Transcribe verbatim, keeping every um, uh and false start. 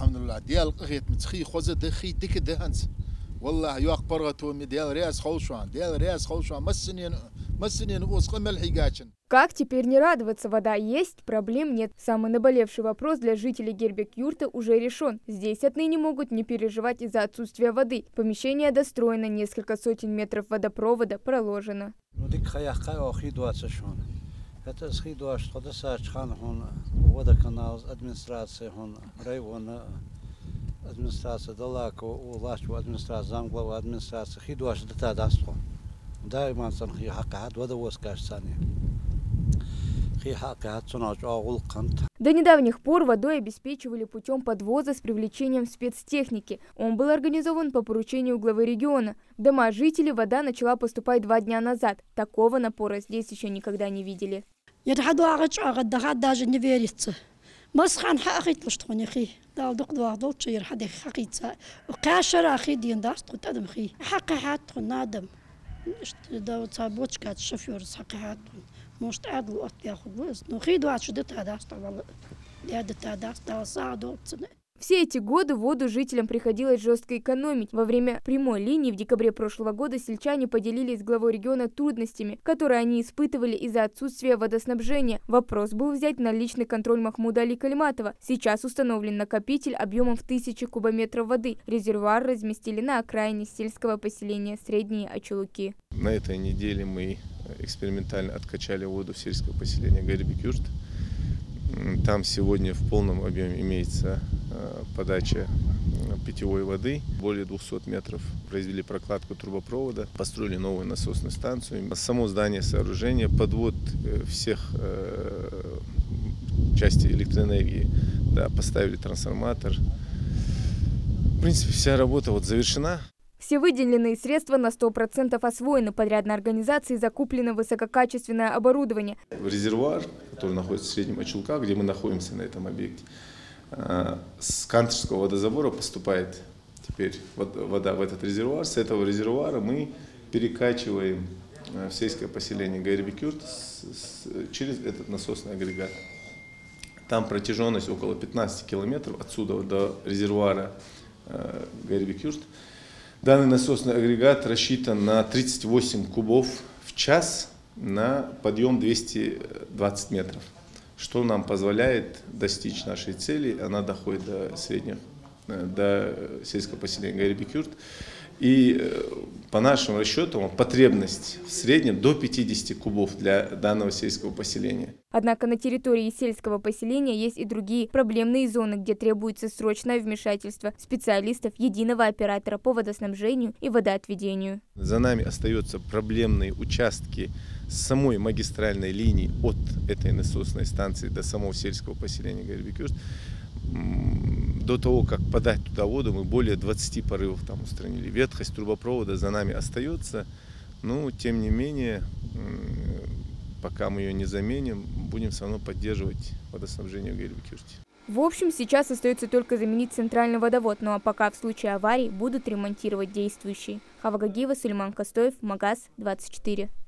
الحمد لله ديال قغيت متخي خوزة دخي ديك دهنس والله يوق برغتو ديال رياس خوشوان ديال رياس خوشوان مسنين مسنين وسقم الحيقاتشن. Как теперь не радоваться? Вода есть, проблем нет. Самый наболевший вопрос для жителей Гербек-Юрта уже решен. Здесь отныне могут не переживать из-за отсутствия воды. Помещение достроено, несколько сотен метров водопровода проложено. Это схидуаш хода сачхан хон водоканал администрация хон района администрация далако улашку администрация замглава администрация хидуаш дата дастро дай мансан хи хакат водовоз кашсани хи хакат сонач агул кант. До недавних пор водой обеспечивали путем подвоза с привлечением спецтехники. Он был организован по поручению главы региона. В дома жителей вода начала поступать два дня назад. Такого напора здесь еще никогда не видели. даже не верится. مسخن حقيت لشتوني خي دال دق دوا دول تشير حد حقيت وقاشر أخي دين داست قد أدم خي حق حات نادم دا تصابوش كات شفيور حق حات مش تعدل وقت ياخد وز نخي دوا شدت هذا است والله يادت هذا است دا صعدوا. Все эти годы воду жителям приходилось жестко экономить. Во время прямой линии в декабре прошлого года сельчане поделились с главой региона трудностями, которые они испытывали из-за отсутствия водоснабжения. Вопрос был взять на личный контроль Махмуда Али Кальматова. Сейчас установлен накопитель объемом в тысячи кубометров воды. Резервуар разместили на окраине сельского поселения Средние Ачулуки. На этой неделе мы экспериментально откачали воду в сельское поселение Гербек-Юрт. Там сегодня в полном объеме имеется подача питьевой воды. Более двухсот метров произвели прокладку трубопровода, построили новую насосную станцию. Само здание сооружения, подвод всех э, частей электроэнергии, да, поставили трансформатор. В принципе, вся работа вот завершена. Все выделенные средства на сто процентов освоены. Подрядной организации закуплено высококачественное оборудование. Резервуар, который находится в Среднем Ачулка, где мы находимся на этом объекте, с Кантышского водозабора поступает теперь вода в этот резервуар. С этого резервуара мы перекачиваем в сельское поселение Гербек-Юрт через этот насосный агрегат. Там протяженность около пятнадцати километров отсюда до резервуара Гербек-Юрт. Данный насосный агрегат рассчитан на тридцать восемь кубов в час на подъем двести двадцать метров, что нам позволяет достичь нашей цели. Она доходит до средних, до сельского поселения Гербек-Юрт. И по нашим расчетам потребность в среднем до пятидесяти кубов для данного сельского поселения. Однако на территории сельского поселения есть и другие проблемные зоны, где требуется срочное вмешательство специалистов единого оператора по водоснабжению и водоотведению. За нами остаются проблемные участки самой магистральной линии от этой насосной станции до самого сельского поселения Гербек-Юрт. До того, как подать туда воду, мы более двадцати порывов там устранили. Ветхость трубопровода за нами остается, но тем не менее, пока мы ее не заменим, будем все равно поддерживать водоснабжение в Гербек-Юрте. В общем, сейчас остается только заменить центральный водовод, ну а пока в случае аварии будут ремонтировать действующий. Хава Гагиева, Сулейман Костоев, Магаз двадцать четыре.